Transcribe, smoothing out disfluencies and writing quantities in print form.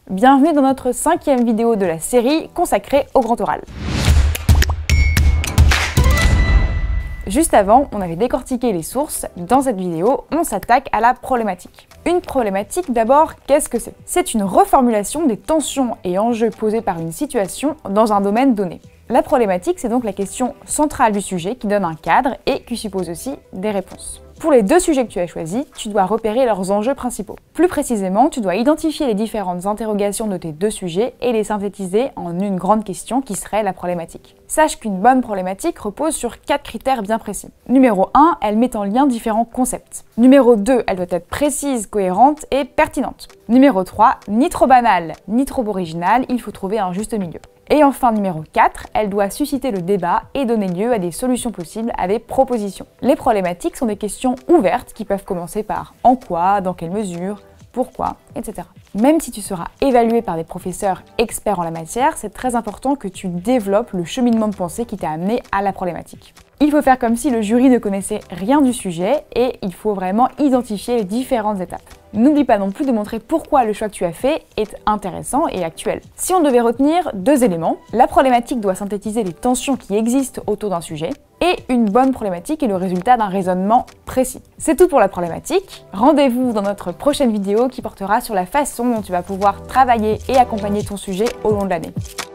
Bienvenue dans notre 5e vidéo de la série consacrée au grand oral. Juste avant, on avait décortiqué les sources. Dans cette vidéo, on s'attaque à la problématique. Une problématique d'abord, qu'est-ce que c'est? C'est une reformulation des tensions et enjeux posés par une situation dans un domaine donné. La problématique, c'est donc la question centrale du sujet qui donne un cadre et qui suppose aussi des réponses. Pour les deux sujets que tu as choisis, tu dois repérer leurs enjeux principaux. Plus précisément, tu dois identifier les différentes interrogations de tes deux sujets et les synthétiser en une grande question qui serait la problématique. Sache qu'une bonne problématique repose sur 4 critères bien précis. Numéro 1, elle met en lien différents concepts. Numéro 2, elle doit être précise, cohérente et pertinente. Numéro 3, ni trop banale, ni trop originale, il faut trouver un juste milieu. Et enfin, numéro 4, elle doit susciter le débat et donner lieu à des solutions possibles, à des propositions. Les problématiques sont des questions ouvertes qui peuvent commencer par en quoi, dans quelle mesure, pourquoi, etc. Même si tu seras évalué par des professeurs experts en la matière, c'est très important que tu développes le cheminement de pensée qui t'a amené à la problématique. Il faut faire comme si le jury ne connaissait rien du sujet et il faut vraiment identifier les différentes étapes. N'oublie pas non plus de montrer pourquoi le choix que tu as fait est intéressant et actuel. Si on devait retenir 2 éléments, la problématique doit synthétiser les tensions qui existent autour d'un sujet, et une bonne problématique est le résultat d'un raisonnement précis. C'est tout pour la problématique. Rendez-vous dans notre prochaine vidéo qui portera sur la façon dont tu vas pouvoir travailler et accompagner ton sujet au long de l'année.